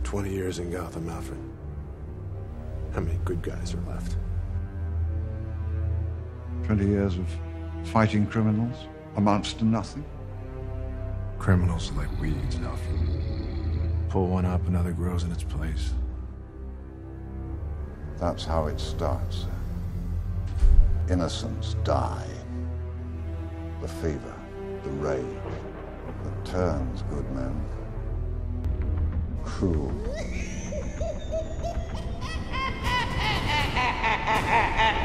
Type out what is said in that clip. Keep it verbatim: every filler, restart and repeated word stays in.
twenty years in Gotham, Alfred. How many good guys are left? Twenty years of fighting criminals amounts to nothing. Criminals are like weeds, Alfred. Pull one up, another grows in its place. That's how it starts. Innocents die. The fever, the rage, that turns good men cruel.